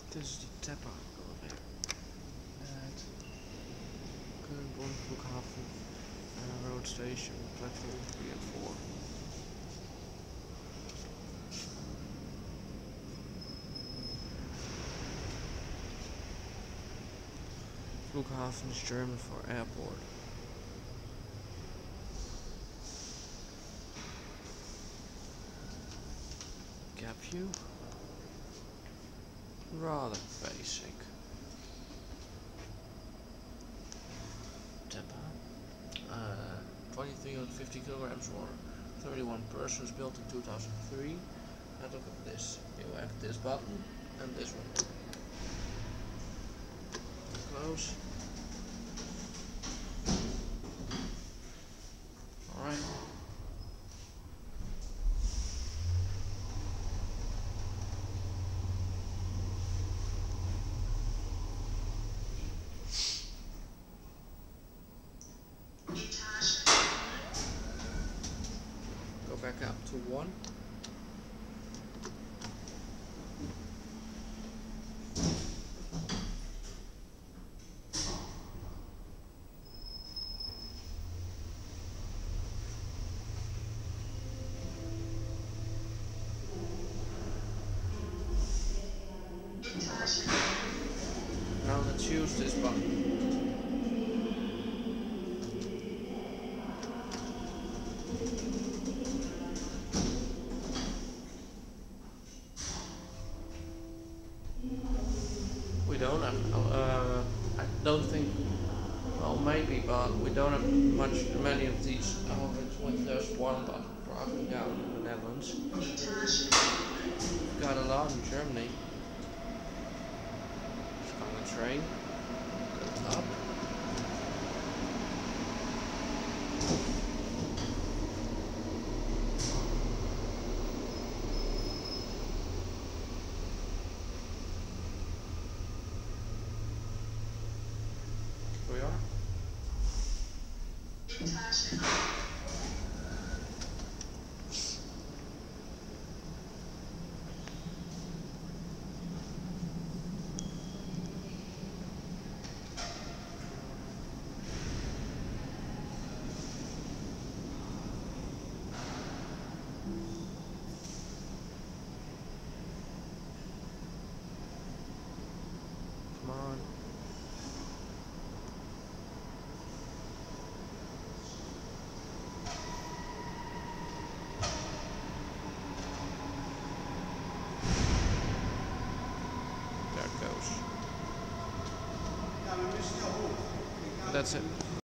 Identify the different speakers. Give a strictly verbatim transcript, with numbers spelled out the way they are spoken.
Speaker 1: This is the Teppa elevator at Köln-Bonn Flughafen uh, Road Station, platform three and four. Flughafen is German for airport. Gap view, rather basic. Teppa, uh, twenty-three hundred fifty kilograms or thirty-one persons, built in two thousand three. Now look at this. You have this button and this one. Close. Alright. Go back up to one. Now let's use this button. We don't have, uh, I don't think, well maybe, but we don't have much, many of these. Oh, it's when there's one button for up and down in the Netherlands. Got a lot in Germany. It's on the train. Go up. Here we are. Come on. There it goes. That's it.